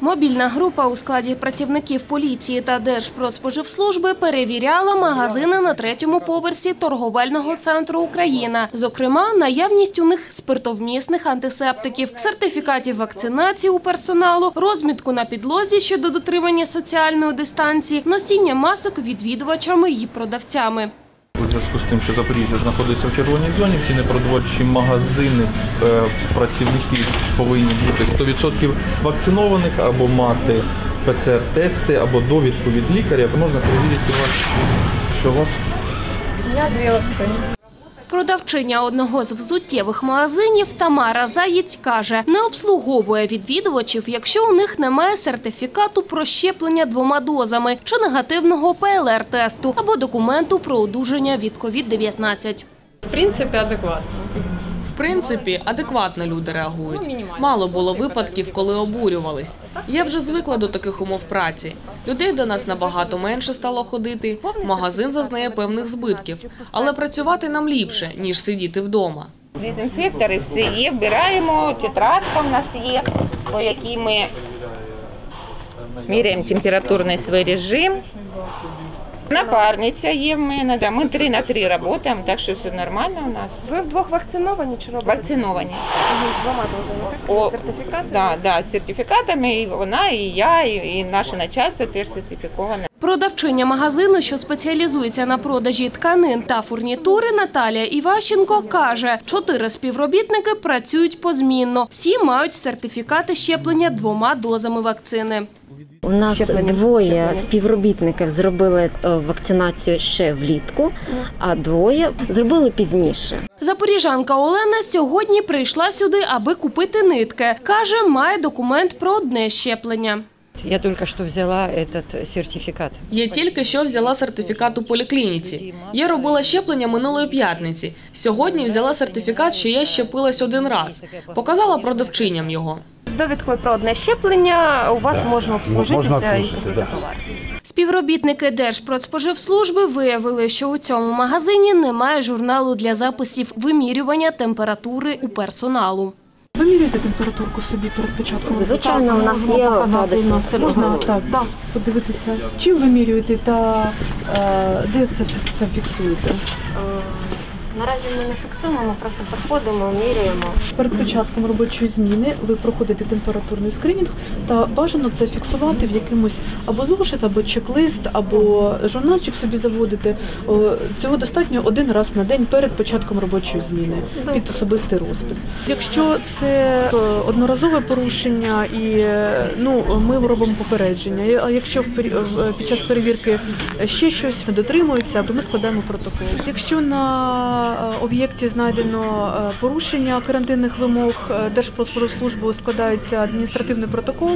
Мобільна група у складі працівників поліції та Держпродспоживслужби перевіряла магазини на 3-му поверсі торговельного центру «Україна». Зокрема, наявність у них спиртовмісних антисептиків, сертифікатів вакцинації у персоналу, розмітку на підлозі щодо дотримання соціальної дистанції, носіння масок відвідувачами і продавцями. У зв'язку з тим, що Запоріжжя знаходиться в червоній зоні, всі непродовольчі магазини, працівники повинні бути 100% вакцинованих або мати ПЦР-тести, або довідку від лікаря. Можна перевірити вас, що у вас? У мене 2 вакцини. Продавчиня одного з взуттєвих магазинів Тамара Заєць каже, не обслуговує відвідувачів, якщо у них немає сертифікату про щеплення 2 дозами чи негативного ПЛР-тесту або документу про одужання від COVID-19. В принципі, адекватно. В принципі, адекватно люди реагують. Мало було випадків, коли обурювались. Я вже звикла до таких умов праці. Людей до нас набагато менше стало ходити, магазин зазнає певних збитків. Але працювати нам ліпше, ніж сидіти вдома. Дезінфектори все є, вбираємо, тетрадка в нас є, по якій ми міряємо температурний свій режим. Напарниця є в мене, ми 3 на 3 працюємо, так що все нормально у нас. Ви вдвох вакциновані чи робите? Вакциновані. 2 дозами, так? Сертифікати? Так, з сертифікатами, і вона, і я, і наше начальство теж сертифіковане. Продавчиня магазину, що спеціалізується на продажі тканин та фурнітури, Наталія Іващенко каже, 4 співробітники працюють позмінно. Всі мають сертифікати щеплення 2 дозами вакцини. У нас 2 співробітників зробили вакцинацію ще влітку, а 2 зробили пізніше. Запоріжанка Олена сьогодні прийшла сюди, аби купити нитки. Каже, має документ про одне щеплення. Я тільки що взяла цей сертифікат. Я тільки що взяла сертифікат у поліклініці. Я робила щеплення минулої п'ятниці. Сьогодні взяла сертифікат, що я щепилась 1 раз. Показала продавчиням його. З довідкою про одне щеплення у вас можна обслужитися і купити товар. Співробітники Держпродспоживслужби виявили, що у цьому магазині немає журналу для записів вимірювання температури у персоналу. Вимірюєте температурку собі перед початком? Звичайно, у нас є градусник. Можна так, подивитися, чим вимірюєте та де це все фіксуєте? Наразі ми не фіксуємо, ми просто приходимо, міряємо. Перед початком робочої зміни ви проходите температурний скринінг та бажано це фіксувати в якомусь або зошит, або чек-лист, або журнальчик собі заводите. Цього достатньо 1 раз на день перед початком робочої зміни під особистий розпис. Якщо це одноразове порушення, ми робимо попередження. А якщо під час перевірки ще щось не дотримується, то ми складаємо протокол. Якщо на об'єкті знайдено порушення карантинних вимог, Держпродспоживслужбою складається адміністративний протокол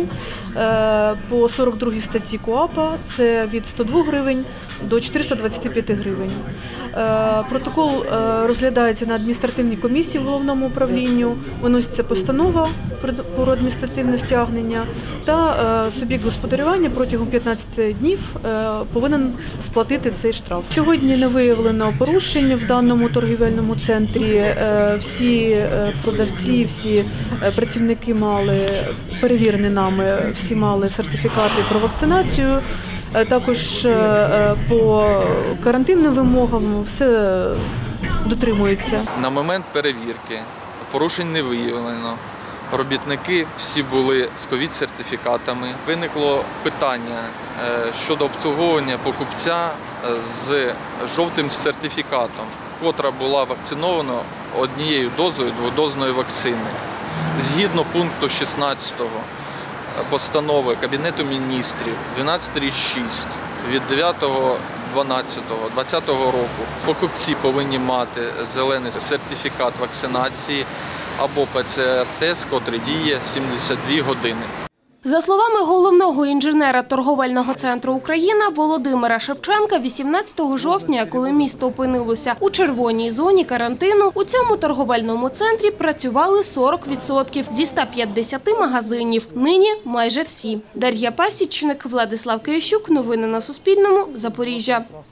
по 42 статті КУАПа, це від 102 гривень до 425 гривень. Протокол розглядається на адміністративній комісії в головному управлінню, виноситься постанова про адміністративне стягнення та суб'єкт господарювання протягом 15 днів повинен сплатити цей штраф. Сьогодні не виявлено порушень в даному торгівельному центрі. Всі продавці, всі працівники мали, перевірені нами, всі мали сертифікати про вакцинацію. Також по карантинним вимогам все дотримується. На момент перевірки порушень не виявлено. Робітники всі були з ковід-сертифікатами. Виникло питання щодо обслуговування покупця з жовтим сертифікатом, котра була вакцинована 1 дозою 2-дозною вакцини. Згідно пункту 16 постанови Кабінету міністрів 1236 від 9.12.2020 року покупці повинні мати зелений сертифікат вакцинації або ПЦР-тест, котрий діє 72 години. За словами головного інженера торговельного центру «Україна» Володимира Шевченка, 18 жовтня, коли місто опинилося у червоній зоні карантину, у цьому торговельному центрі працювали 40% зі 150 магазинів. Нині майже всі. Дар'я Пасічник, Владислав Киящук. Новини на Суспільному. Запоріжжя.